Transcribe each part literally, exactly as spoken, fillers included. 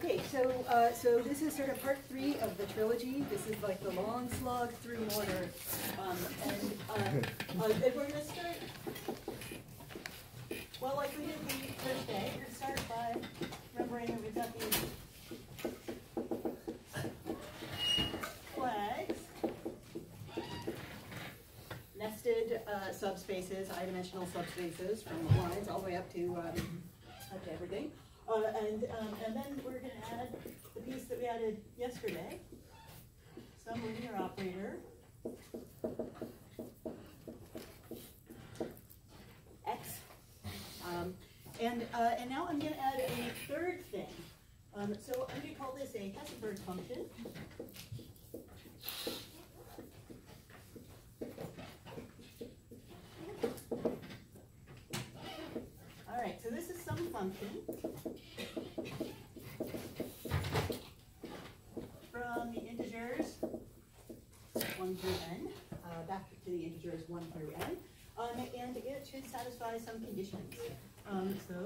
okay, so uh, so this is sort of part three of the trilogy. This is like the long slog through Mortar, um, and uh, uh, and we're going to start. Well, like we did the first day, we're going to start by remembering that we've got these flags, nested uh, subspaces, high-dimensional subspaces from lines all the way up to um, up to everything. Uh, and um, and then we're going to add the piece that we added yesterday, some linear operator, x. Um, and uh, and now I'm going to add a third thing. Um, so I'm going to call this a Hessenberg function. All right, so this is some function from the integers one through n, uh, back to the integers one through n, um, and it should satisfy some conditions. Um, so,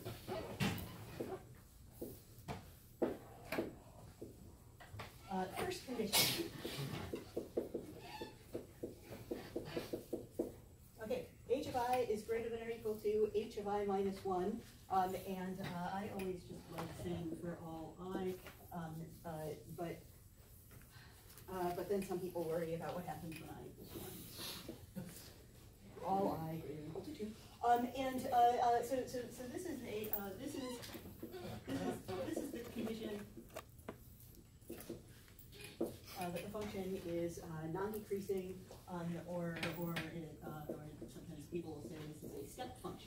uh, first condition. Okay, h of I is greater than or equal to h of I minus one, um, and uh, I always just like saying for all I, um, uh, but uh, but then some people worry about what happens when I equals one. All I greater than or equal to two. Um, and uh, uh, so, so, so this is a uh, this is this is this is the condition uh, that the function is uh, non-decreasing, um, or or it, uh, or sometimes people will say this is a step function.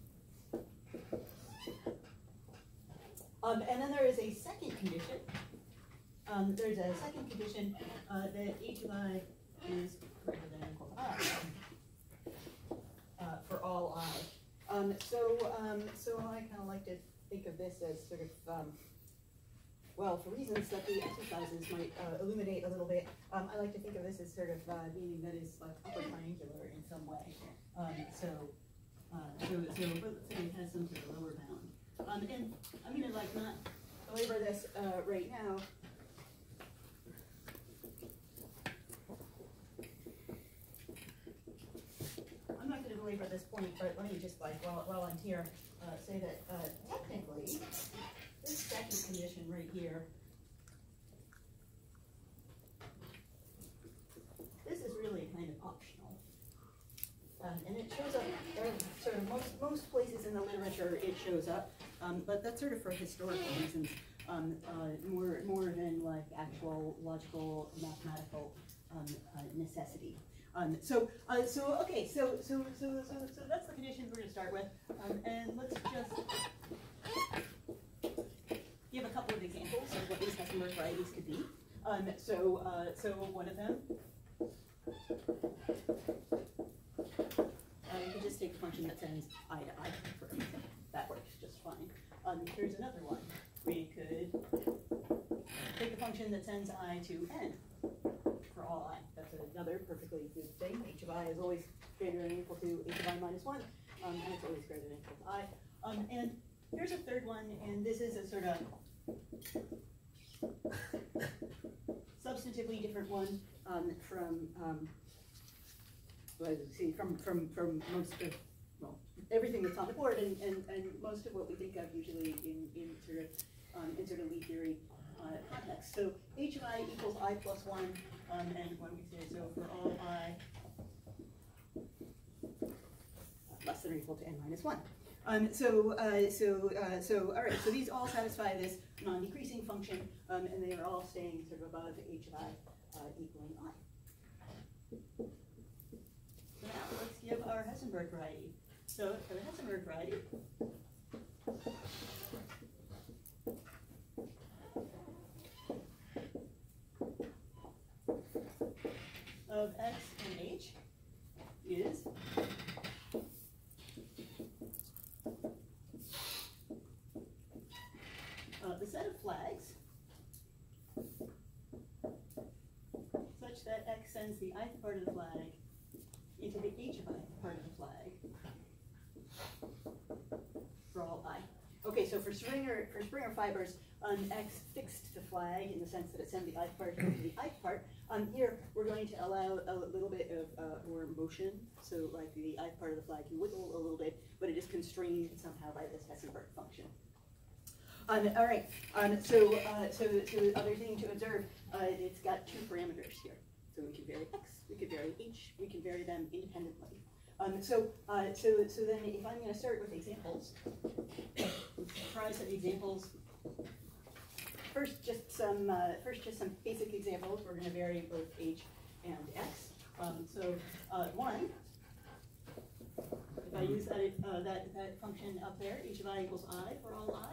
Um, and then there is a second condition. Um, there's a second condition uh, that h of I is greater than or equal to I. Uh, for all I. Um, so, um, so I kind of like to think of this as sort of, um, well, for reasons that the exercises might uh, illuminate a little bit, um, I like to think of this as sort of uh, meaning that is like upper triangular in some way. Um, so, uh, so, so let's say it has some sort of lower bound. Um, and I'm going to like not belabor this uh, right now. I'm not going to belabor this point, but let me just, like, while, while I'm here, uh, say that uh, technically, this second condition right here, this is really kind of optional. Um, and it shows up, uh, sort of most, most places in the literature it shows up, um, but that's sort of for historical reasons, um, uh, more, more than like actual logical, mathematical um, uh, necessity. Um, so, uh, so okay, so, so, so, so, so that's the conditions we're going to start with, um, and let's just give a couple of examples of what these Hessenberg varieties could be. Um, so, uh, so one of them, uh, you could just take a function that sends I to I, for example. That works just fine. Um, here's another one. We could take a function that sends I to n. For all I. That's another perfectly good thing. H of I is always greater than or equal to h of I minus one, um, and it's always greater than or equal to I. Um, and here's a third one, and this is a sort of substantively different one um, from, um, let's see, from, from, from most of, well, everything that's on the board, and, and, and most of what we think of usually in, in sort of, um, in sort of lead theory uh, context. So h of I equals I plus one. Um, and when we say, so for all I less than or equal to n minus one. Um, so, uh, so, uh, so, all right, so these all satisfy this non-decreasing function, um, and they are all staying sort of above h of I uh, equaling I. So now let's give our Hessenberg variety. So for the Hessenberg variety, of x and h is uh, the set of flags such that x sends the ith part of the flag into the h of I part of the flag for all I. Okay, so for Springer, for Springer fibers, um, X fixed the flag in the sense that it sent the I part to the I part. Um, here, we're going to allow a little bit of uh, more motion, so like the I part of the flag can wiggle a little bit, but it is constrained somehow by this Hessenberg function. Um, all right, um, so, uh, so, so the other thing to observe, uh, it's got two parameters here. So we can vary X, we can vary H, we can vary them independently. Um, so, uh, so, so then if I'm going to start with examples, let's try some examples. First, just some, uh, first, just some basic examples. We're going to vary both H and X. Um, so, uh, one, if I use that, uh, that, that function up there, H of I equals I for all I,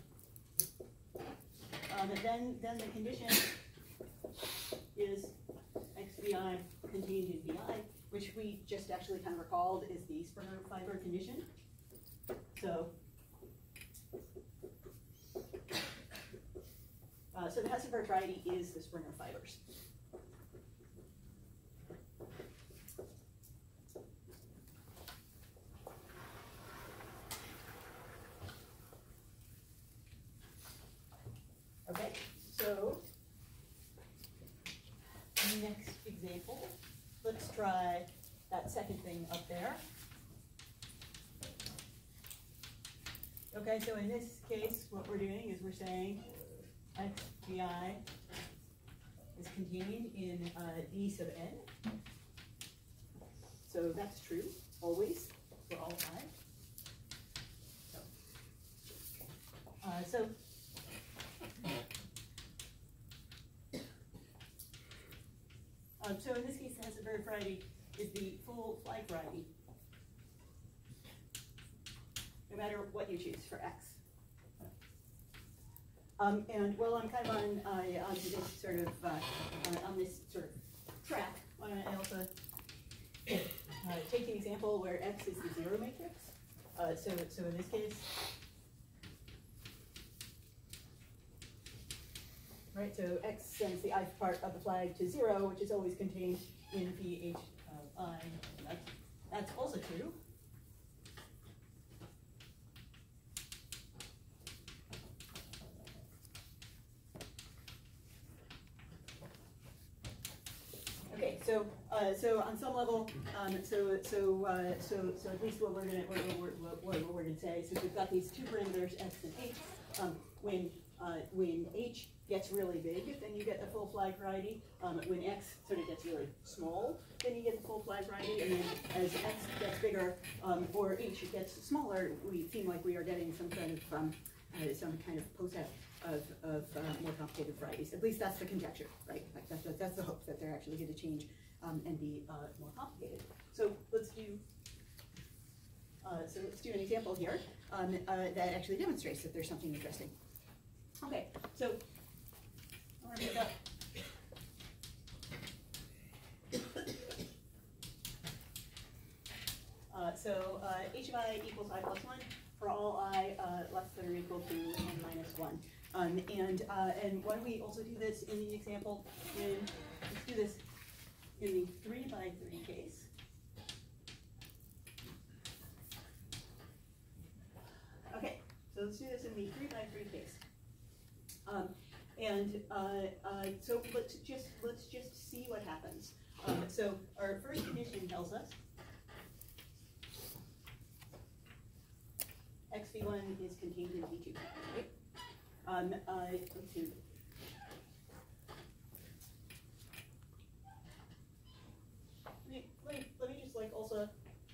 um, then, then the condition is X V I contained in V I, which we just actually kind of recalled is the Springer fiber condition. So, uh, so the Hessenberg variety is the Springer fibers. Okay, so next example, let's try that second thing up there. Okay, so in this case, what we're doing is we're saying X V I is contained in uh, D sub n. So that's true, always, for all I. So, uh, so Um, so in this case, the Hessenberg variety is the full flag variety, no matter what you choose for X. Um, and while I'm kind of on uh, onto this sort of uh, uh, on this sort of track, why don't I also uh, take an example where X is the zero matrix. Uh, so so in this case. Right, so X sends the I part of the flag to zero, which is always contained in V H of I. That's, that's also true. Okay, so uh, so on some level, um, so so uh, so so at least what we're gonna what, what, what, what we're gonna say. So we've got these two parameters X and H. Um, when uh, when H gets really big, then you get the full flag variety. Um, when X sort of gets really small, then you get the full flag variety. And then as X gets bigger, um, or H gets smaller, we seem like we are getting some kind of um, uh, some kind of poset of, of uh, more complicated varieties. At least that's the conjecture, right? Like that's, that's the hope that they're actually going to change um, and be uh, more complicated. So let's do. Uh, so let's do an example here um, uh, that actually demonstrates that there's something interesting. Okay, so I want to pick up. Uh, so uh, H of I equals I plus one for all I uh, less than or equal to n minus one. Um, and uh, and why don't we also do this in the example in, let's do this in the three by three case. Okay, so let's do this in the three by three case. Um, and uh, uh, so let's just let's just see what happens. Um, so our first condition tells us X V one is contained in V two. Right? Um, uh, let's see. Let me, let me let me just like also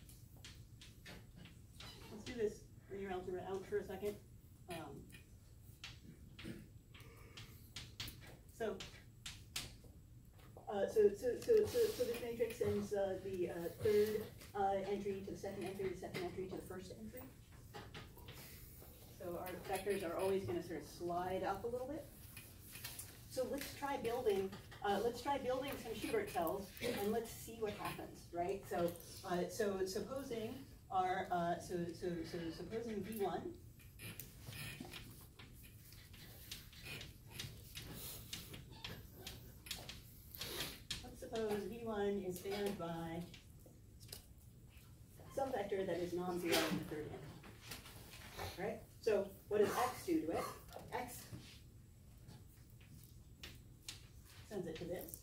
let's do this. Bring your algebra out for a second. Um, So, uh, so, so, so, so, so this matrix sends uh, the uh, third uh, entry to the second entry, the second entry to the first entry. So our vectors are always going to sort of slide up a little bit. So let's try building. Uh, let's try building some Schubert cells, and let's see what happens, right? So, uh, so supposing our uh, so so so supposing V one. Suppose V one is spanned by some vector that is non-zero in the third entry, right? So what does X do to it? X sends it to this.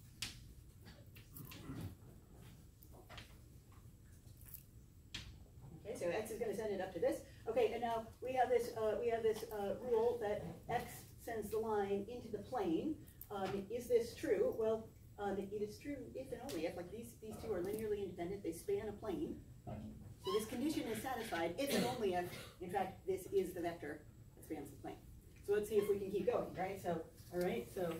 Okay, so X is going to send it up to this. Okay, and now we have this uh, we have this uh, rule that X sends the line into the plane. Um, is this true? Well, um, it is true if and only if, like these these two are linearly independent. They span a plane. So this condition is satisfied if and only if, in fact, this is the vector that spans the plane. So let's see if we can keep going, right? So, all right, so.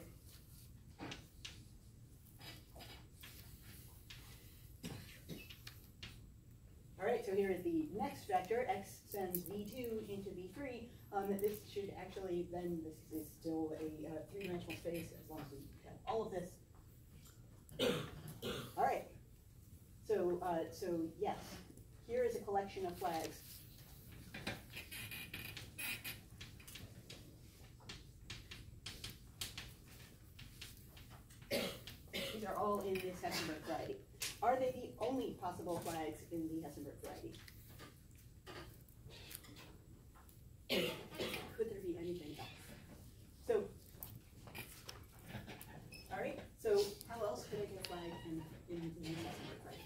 All right, so here is the next vector. X sends v two into v three. Um, this should actually, then this is still a uh, three-dimensional space as long as we have all of this. All right, so, uh, so yes. Here is a collection of flags. These are all in this Hessenberg variety. Are they the only possible flags in the Hessenberg variety? Could there be anything else? So, all right, so how else could I get a flag in, in, in the Hessenberg variety?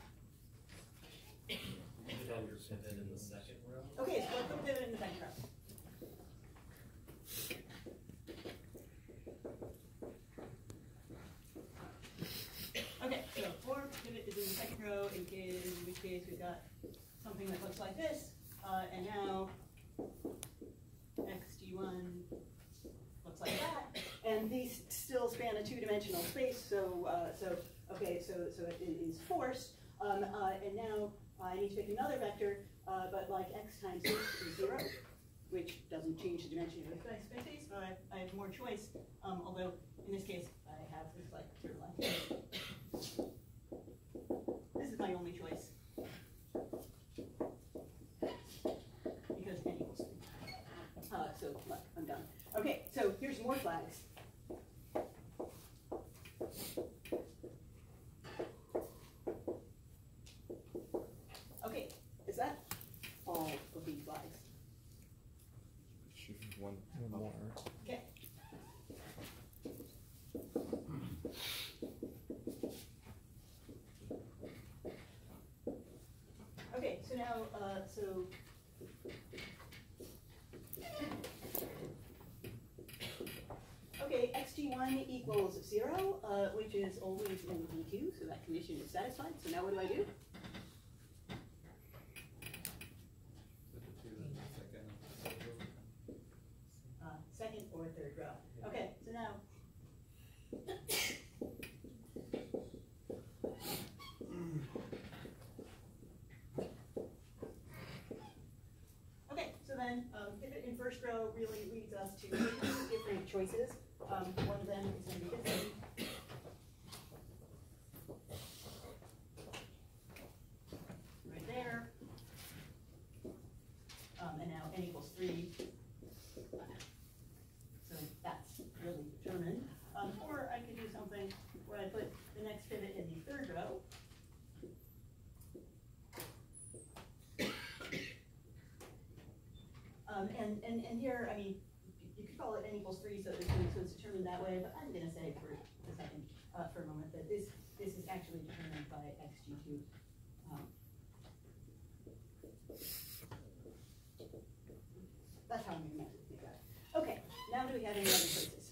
Pivot in the second row. Okay, so let's put pivot in the second row. Okay, so for pivot is in the second row, in, case, in which case we've got something that looks like this, uh, and now x g one looks like that, and these still span a two-dimensional space. So, uh, so okay, so so it is forced, um, uh, and now I need to pick another vector, uh, but like x times h is zero, which doesn't change the dimension of the space, but I, I have more choice, um, although in this case I have this like sort of like, this is my only choice. Because n equals three. Uh, so look, I'm done. Okay, so here's more flags. Okay, is that all of these flags? Should be one, one more. Okay. Okay, so now, uh, so okay, x g one equals zero, uh, which is always in v two, so that condition is satisfied. So now what do I do? Uh, second or third row. Okay, so now. Okay, so then um, pivot in first row really leads us to two different choices. Um, one of them is going to be this one. Right there. Um, and now n equals three. So that's really determined. Um, or I could do something where I put the next pivot in the third row. Um, and, and, and here, I mean, you could call it n equals three, so it's, so it's determined that way, but I'm going to say for a second, uh, for a moment, that this, this is actually determined by x g two. Um, that's how I'm going to think about it. Okay, now do we have any other choices?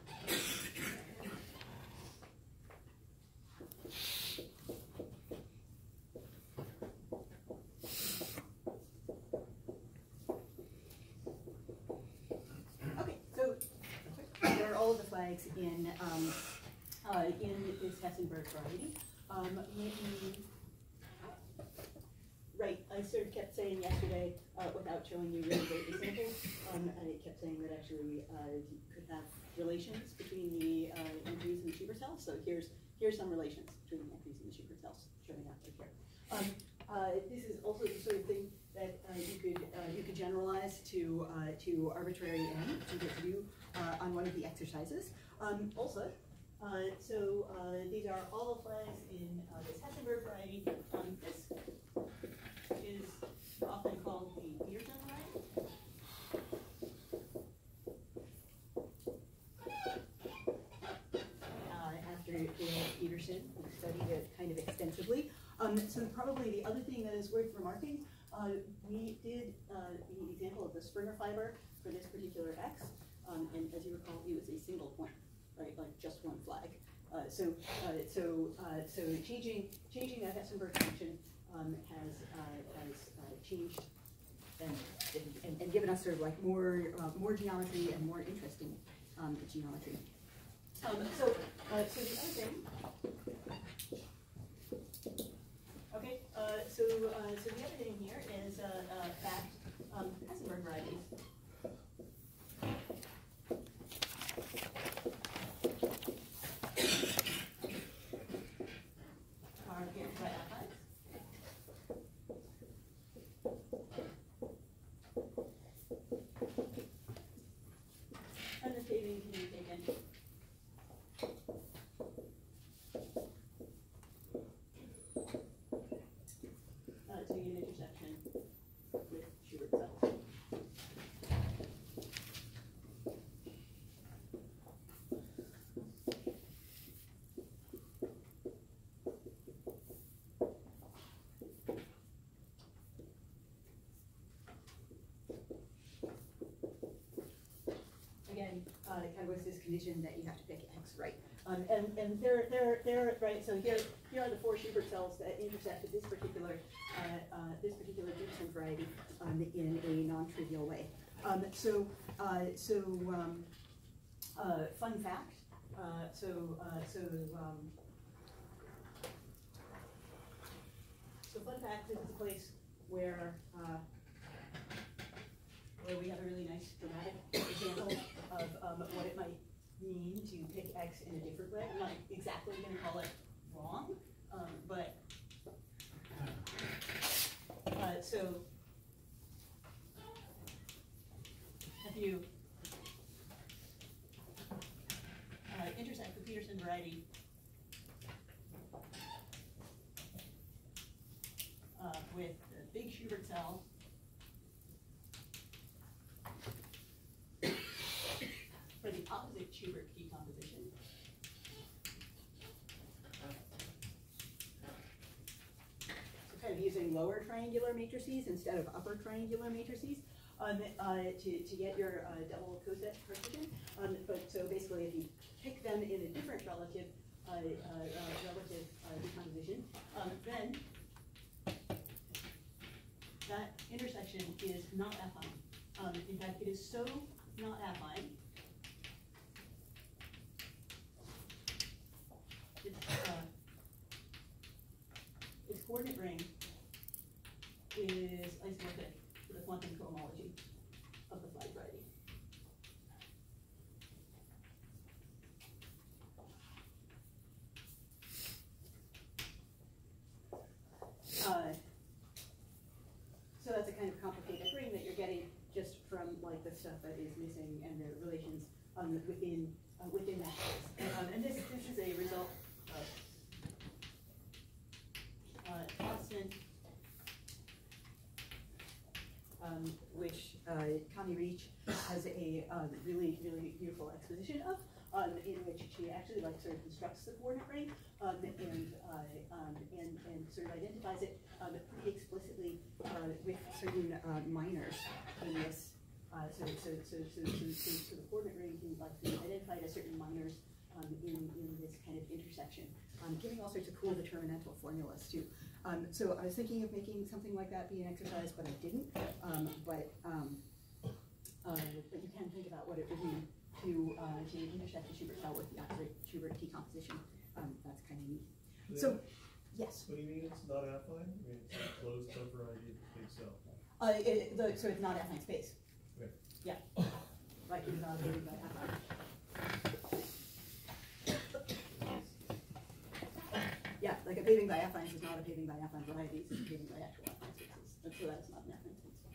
Okay, so there are all of the flags in um, uh, in this Hessenberg variety. Um, maybe, right, I sort of kept saying yesterday, uh, without showing you really great examples, um, I kept saying that actually uh, you could have relations between the uh, entries and the Schubert cells. So here's here's some relations between the entries and the Schubert cells showing up right here. Um, uh, this is also the sort of thing that uh, you could uh, you could generalize to uh, to arbitrary n, which you get to do uh, on one of the exercises. Um, also, uh, so uh, these are all flags in uh, this Hessenberg variety. Um, this is often called the Peterson variety. condition. We studied it kind of extensively. Um, so probably the other thing that is worth remarking, uh, we did uh, the example of the Springer fiber for this particular X, um, and as you recall, it was a single point, right, like just one flag. Uh, so, uh, so, uh, so changing changing that Hessenberg function um, has uh, has uh, changed and, and and given us sort of like more uh, more geometry and more interesting um, geometry. Um, so, uh, so the other thing. Okay, uh, so uh, so the other thing here is uh, uh, fact um, Hessenberg varieties. Are given by affines. And the paving can be taken. Uh, to an intersection with Schubert cells. Again, uh, kind of with this condition that you have to pick X, right? Um, and and they're they're they're right. So here here are the four Schubert cells that intersect with this particular uh, uh, this particular Gibson variety um, in a non-trivial way. Um, so uh, so um, uh, fun fact. Uh, so uh, so um, so fun fact. This is a place where. Uh, where we have a really nice dramatic example of um, what it might mean to pick X in a different way. I'm not exactly going to call it wrong, um, but uh, so if you uh, intersect the Peterson variety uh, with the big Schubert cell, for the opposite Schubert decomposition. So kind of using lower triangular matrices instead of upper triangular matrices um, uh, to, to get your uh, double coset partition. Um, but so basically if you pick them in a different relative uh, uh, uh, relative uh, decomposition, um, then that intersection is not affine. Um, in fact, it is so not affine. Its, uh, its coordinate ring is isomorphic to the quantum cohomology of the flag variety. Uh, so that's a kind of complicated ring that you're getting just from like the stuff that is missing and the relations um, within uh, within that case. Um, and this this is a result of uh, constant, um, which uh, Connie Reach has a um, really really beautiful exposition of, um, in which she actually like sort of constructs the coordinate ring um, and, uh, um, and and sort of identifies it um, pretty explicitly uh, with certain uh, minors in this. Uh, so, so, so, so, so, so, so the coordinate ring can like be identified as certain minors um, in, in this kind of intersection, um, giving all sorts of cool determinantal formulas too. Um, so I was thinking of making something like that be an exercise, but I didn't. Um, but, um, uh, but you can think about what it would mean to uh, to intersect the Schubert cell with the opposite Schubert decomposition. Um, that's kind of neat. So, yes. What do you mean it's not affine? I mean it's a closed subvariety of the big cell. Uh, it, the, so it's not affine space. Okay. Yeah. Like it's not affine by affine. Yeah, like a paving by affines is not a paving by affine varieties, it's a paving by actual affine spaces. And so that's not an affine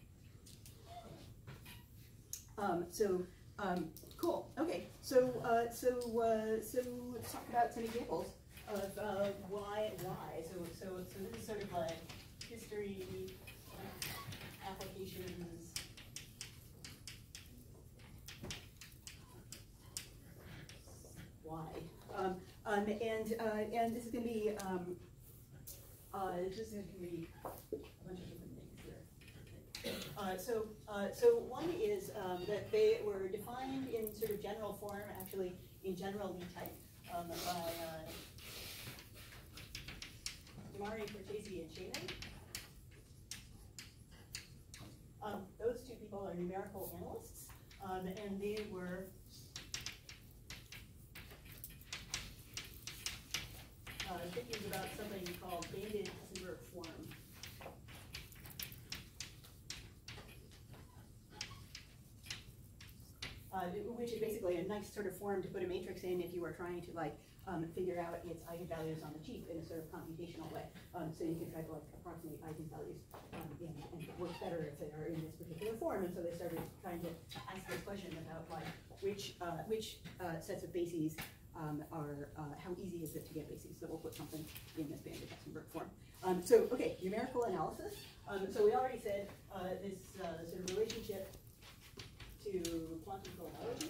space. Um, so, um, cool. Okay, so uh, so uh, so let's talk about some examples of uh, why why. So so so this is sort of like history, applications. Why? Um, Um, and, uh, and this is gonna be, um, uh, this is gonna be a bunch of different things here. Uh, so, uh, so one is, um, that they were defined in sort of general form, actually in general Lee type, um, by, uh, Damari, Cortese, and Shaman. Um, those two people are numerical analysts, um, and they were uh, thinking about something called banded Hessenberg form. Uh, which is basically a nice sort of form to put a matrix in if you were trying to like um, figure out its eigenvalues on the cheap in a sort of computational way. Um, so you can try to like approximate eigenvalues, um, in, and it works better if they are in this particular form. And so they started trying to ask this question about like which uh, which uh, sets of bases um, are uh, how easy is it to get bases? So we'll put something in this banded Hessenberg form. Um, so okay, numerical analysis. Um, so we already said uh, this uh, sort of relationship to quantum cohomology,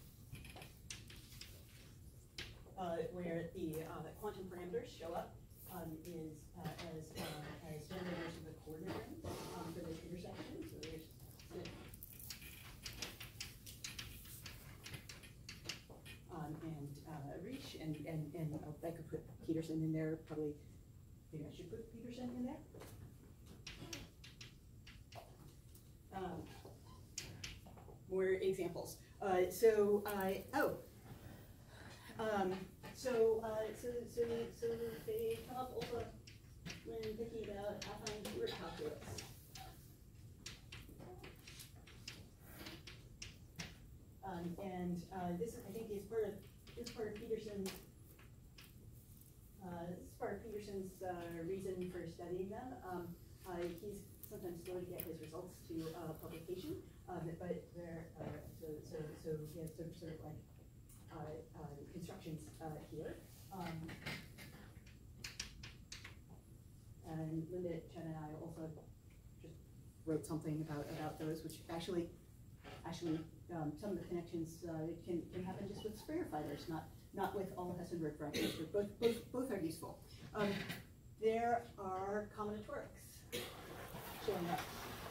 uh, where the uh, quantum parameters show up um, is uh, as uh, as generators of the coordinate ring um, for this intersection. So there's um, and uh, reach and and and oh, I could put Peterson in there. Probably, maybe I should put Peterson in there. Um, More examples. Uh, so, uh, oh, um, so, uh, so, so, so they come up also when thinking about affine word calculus. Um, and uh, this, I think, is part of this part of Peterson's. Uh, this is part of Peterson's uh, reason for studying them. Um, uh, he's sometimes slow to get his results to uh, publication. Um, but there, uh, so so so he has sort of, sort of like uh, uh, constructions uh, here, um, and Linda, Chen, and I also just wrote something about about those, which actually actually um, some of the connections uh, can can happen just with Springer fighters, not not with all Hessenberg fractals. Both both both are useful. Um, there are combinatorics showing up.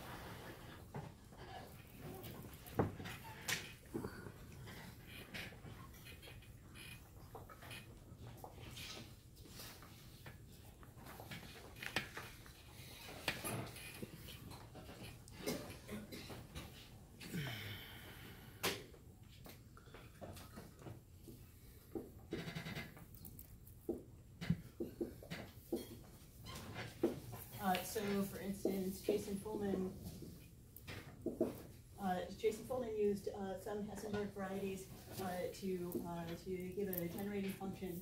Uh, so, for instance, Jason Fullman, uh, Jason Fullman used uh, some Hessenberg varieties uh, to uh, to give a generating function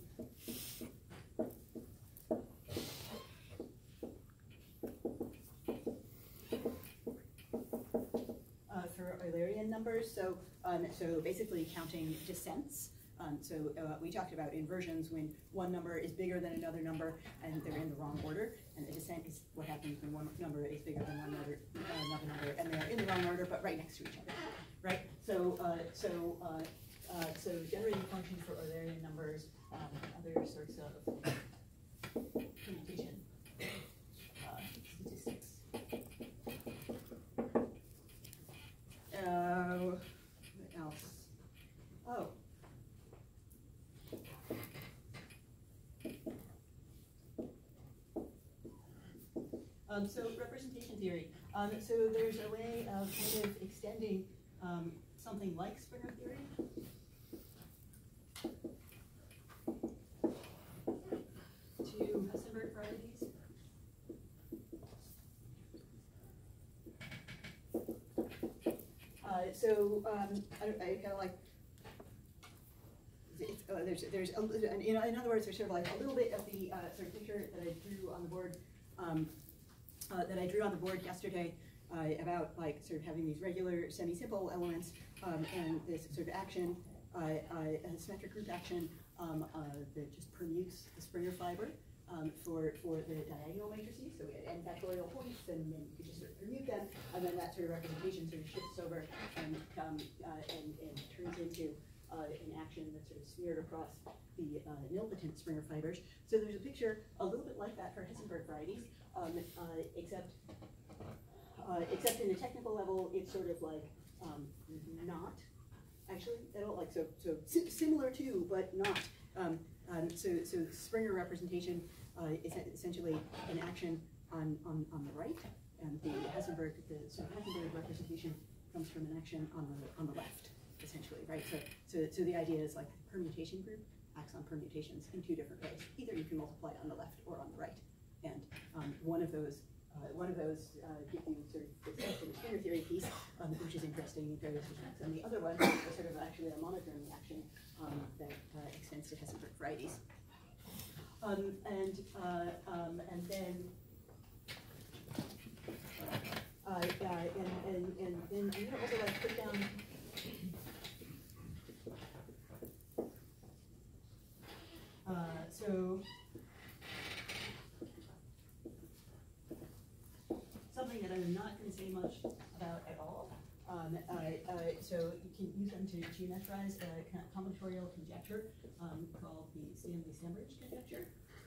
uh, for Eulerian numbers. So, um, so basically counting descents. Um, so uh, we talked about inversions when one number is bigger than another number and they're in the wrong order, and a descent is what happens when one number is bigger than one other, uh, another number, and they're in the wrong order but right next to each other, right? So uh, so uh, uh, so generating function for Eulerian numbers, um, other sorts of computation uh, statistics. Uh, what else? Oh. Um, so representation theory. Um, so there's a way of kind of extending um, something like Springer theory to Hessenberg varieties. Uh, so um, I, I kind of like. It's, uh, there's there's a, in, in other words, there's sort of like a little bit of the uh, sort of picture that I drew on the board. Um, Uh, that I drew on the board yesterday uh, about like sort of having these regular semi-simple elements um, and this sort of action, uh, uh, a symmetric group action um, uh, that just permutes the Springer fiber um, for for the diagonal matrices. So we had n factorial points, and then you could just sort of permute them, and then that sort of representation sort of shifts over and um, uh, and, and turns into uh, an action that's sort of smeared across the uh, nilpotent Springer fibers. So there's a picture a little bit like that for Hessenberg varieties, um, uh, except uh, except in the technical level, it's sort of like um, not actually at all, like so so si similar to, but not. Um, um, so so Springer representation uh, is essentially an action on on on the right, and the Hessenberg the so Hessenberg representation comes from an action on the on the left, essentially, right? So so so the idea is like the permutation group acts on permutations in two different ways. Either you can multiply on the left or on the right, and um, one of those uh, one of those uh, gives you sort of this sort of Springer theory piece, um, which is interesting in various respects, and the other one is sort of actually a monodrome reaction um, that uh, extends to Hessenberg varieties. Um, and uh, um, and then. Uh, uh, and, and, and then I'm going to also like put down uh, so something that I'm not going to say much about at all. Um, uh, uh, so you can use them to geometrize a combinatorial conjecture um, called the Stanley-Sandbridge conjecture.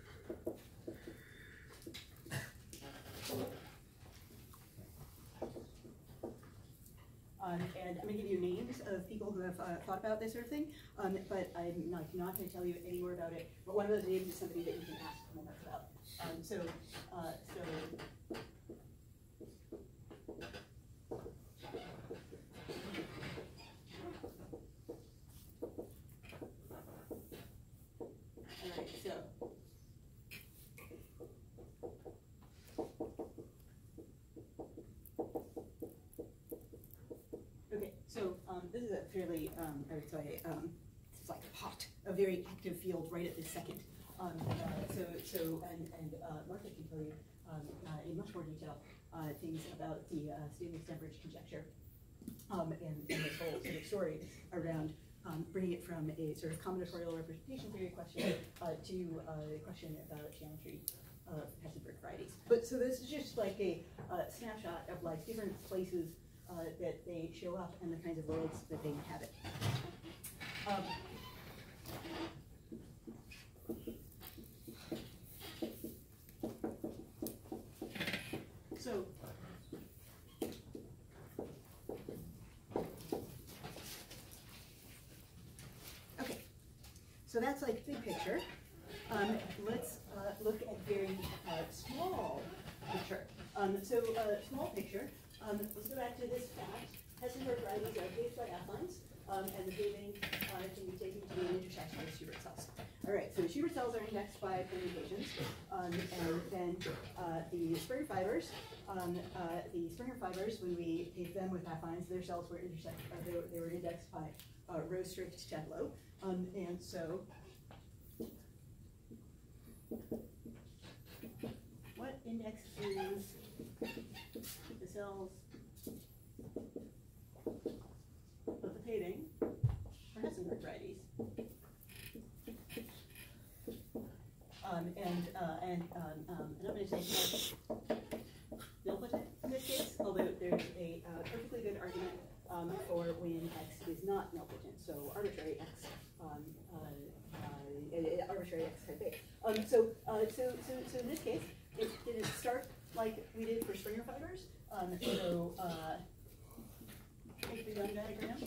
Um, and I'm going to give you names of people who have uh, thought about this sort of thing, um, but I'm not, not going to tell you any more about it. But one of those names is somebody that you can ask more about. Um, so, uh, so. All right, so. So um, this is a fairly, um, I would say, um, it's like hot, a very active field right at this second. Um, uh, so, so, and, and uh, Martha can tell you um, uh, in much more detail uh, things about the uh, Stanley-Sandbridge conjecture um, and, and this whole sort of story around um, bringing it from a sort of combinatorial representation theory question uh, to uh, a question about geometry of Hessenberg varieties. But so this is just like a uh, snapshot of like different places Uh, that they show up and the kinds of worlds that they inhabit. Um, so, okay, so that's like big picture. Um, let's uh, look at very uh, small picture. Um, so, uh, small picture. Um, let's go back to this fact. Hessenberg varieties are paved by affines, um, and the paving uh, can be taken to be an intersection with Schubert cells. All right, so the Schubert cells are indexed by permutations, um, and then uh, the Springer fibers, um, uh, the Springer fibers, when we paved them with affines, their cells were intersect, uh, they, were, they were indexed by uh, row strict Tableau, um, and so what index is the cells of the paving for Hessenberg varieties? Um, and uh, and um, um, and I'm going to say nilpotent in this case, although there's a uh, perfectly good argument um, for when x is not nilpotent, so arbitrary x, um, uh, uh, arbitrary x type A. Um, so, uh, so, so, so in this case, it didn't start like we did for Springer fibers. Um, so, uh, take the Young diagram.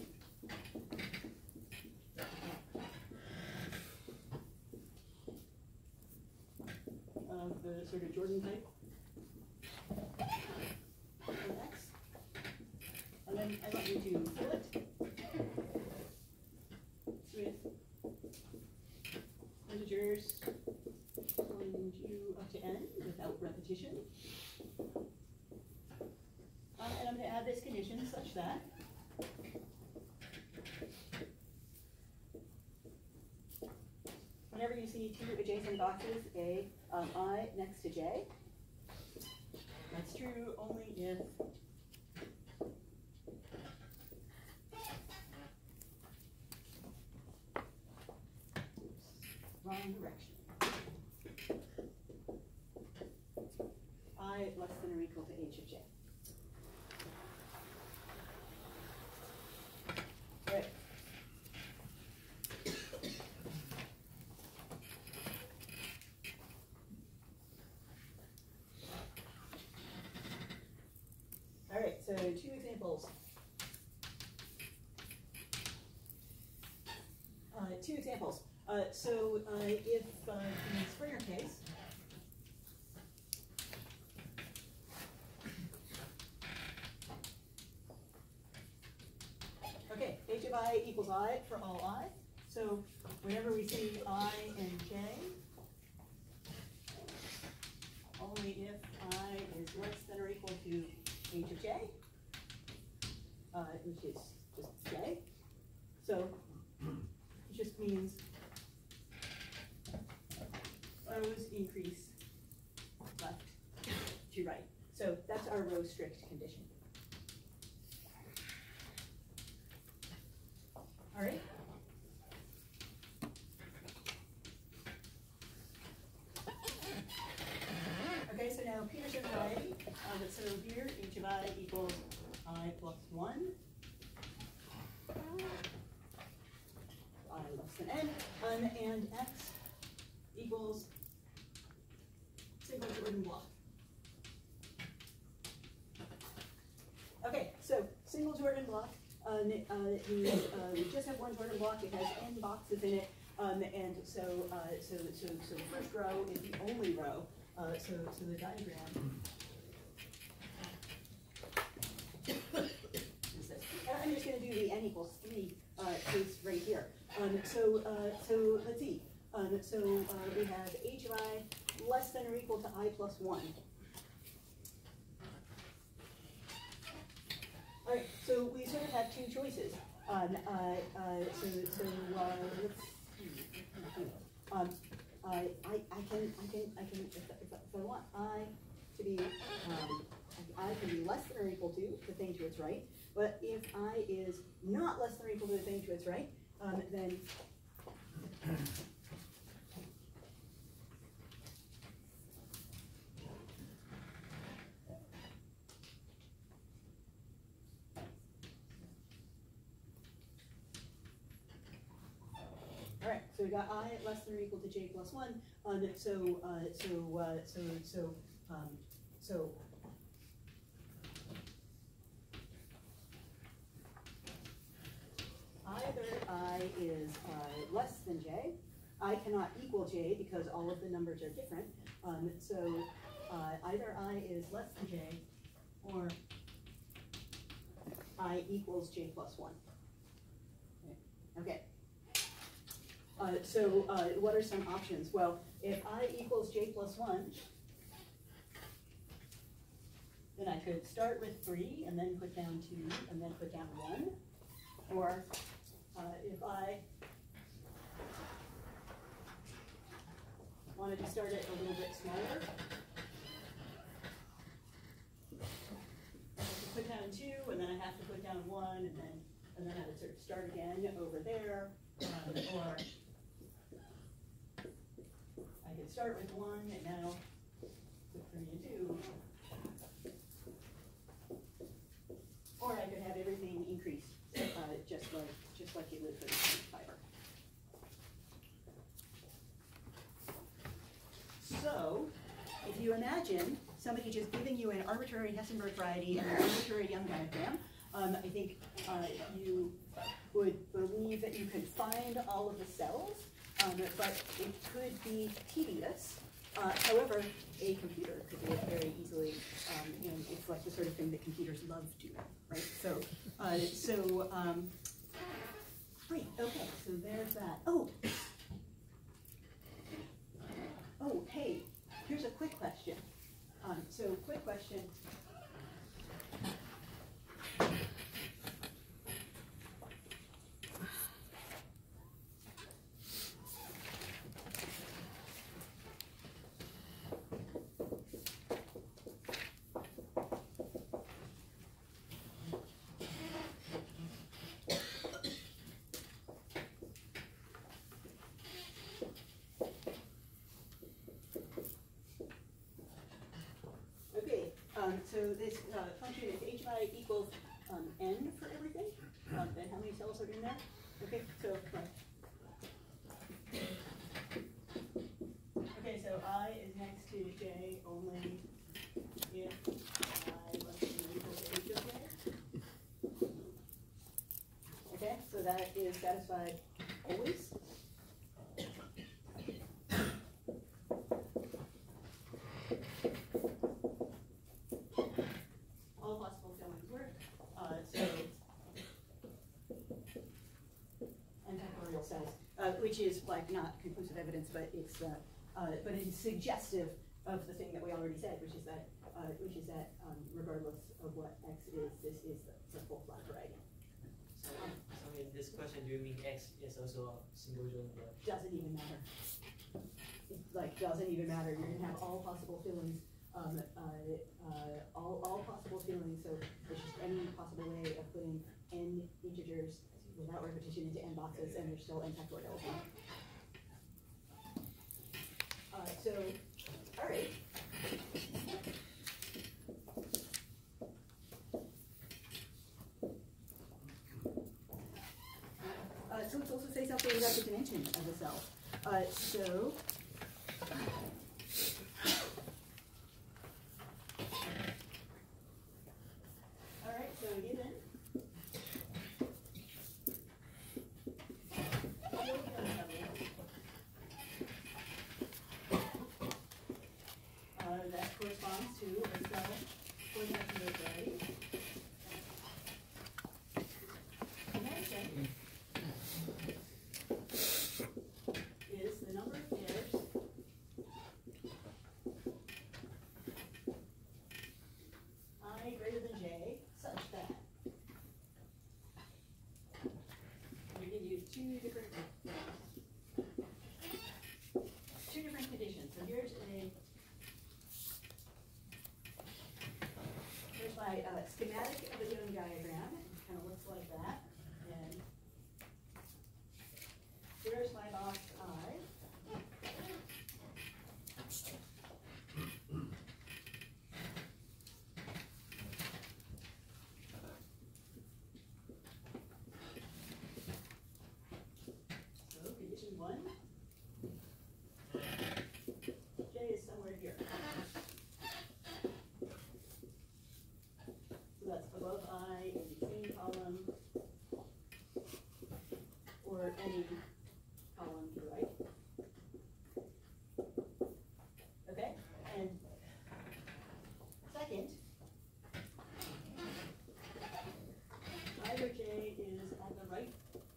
Of the sort of Jordan type of X. And then I want you to fill it with integers going u up to n without repetition. Um, and I'm going to add this condition such that whenever you see two adjacent boxes, A, um, I next to J, that's true only if wrong direction. I less than or equal to H of J. Right. examples. Uh, two examples. Uh, so uh, if uh, in the Springer case, okay, h of I equals I for all I. So whenever we see I and j, only if I is less than or equal to h of j, uh, which is just j. So it just means rows increase left to right. So that's our row strict condition. All right. Okay, so now Peterson variety. Um, so here, h of I equals I plus one. I less than n. Um, and x equals single Jordan block. Okay, so single Jordan block. Um, uh, the, uh, we just have one Jordan block. It has n boxes in it, um, and so, uh, so, so, so the first row is the only row. Uh, so, so the diagram is this. And I'm just going to do the n equals three uh, case right here. Um, so, uh, so let's see. Um, so uh, we have h of I less than or equal to I plus one. All right, so we sort of have two choices. Um, uh, uh, so, so uh, let's see. Um, I, I, I can, I can, I can, if, if, if I want I to be, um, I can be less than or equal to the thing to its right, but if I is not less than or equal to the thing to its right, um, then so we got I less than or equal to j plus one. Um, so, uh, so, uh, so, so, um, so, either I is uh, less than j. I cannot equal j because all of the numbers are different. Um, so uh, either I is less than j, or I equals j plus one. Okay. Uh, so uh, what are some options? Well, if I equals j plus one, then I could start with three and then put down two and then put down one. Or uh, if I wanted to start it a little bit smaller, I have to put down two and then I have to put down one and then and then I would sort of start again over there. Um, or I could start with one and now put three and two. Or I could have everything increase uh, just like just like you would for the fiber. So if you imagine somebody just giving you an arbitrary Hessenberg variety and an arbitrary Young diagram, um, I think uh, you would believe that you could find all of the cells, um, but it could be tedious. Uh, however, a computer could do it very easily, um, and it's like the sort of thing that computers love doing, right? So, uh, so, um, great, okay, so there's that. Oh, oh, hey, here's a quick question. Um, so, quick question. Um, so this uh, function is h of I equals um, n for everything. Um, then how many cells are in there? Okay, so right. Okay, so I is next to j only if I less than or equal to h of j. is satisfied always. All possible fillings work, uh, so, and factorial says, uh, which is like not conclusive evidence, but it's, uh, uh, but it is suggestive of the thing that we already said, which is that, uh, which is that, um, regardless of what X is, this is the, the full flat variety. So, so in this question, do you mean X is also a single joint block? Doesn't even matter. It like doesn't even matter. You're gonna have all possible fillings, um, uh, uh, all, all possible fillings. So there's just any possible way of putting n integers without repetition into n boxes, and there's still n factorial. Uh, so, all right. Uh, so let's also say something about the dimension of the cell. Uh, so, all right, so given, uh, that corresponds to a cell coordinate variety. Dimension is the number of pairs I greater than j such that we give you two different two different conditions. So here's a here's my uh, schematic of the Young diagram. It kind of looks like that. And here's my box I. So condition one, J is somewhere here. So that's above I, in between column, or any column to the right. Okay, and second, either J is at the right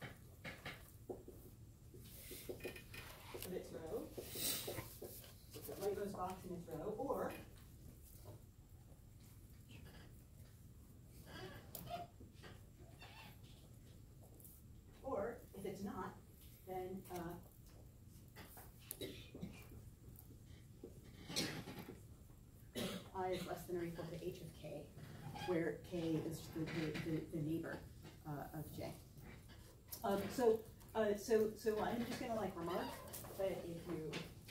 of its row, so it's the rightmost box in its row, or or if it's not, then uh, I is less than or equal to h of k, where k is the, the, the, the neighbor uh, of j. Um, so, uh, so, so I'm just gonna like remark that if you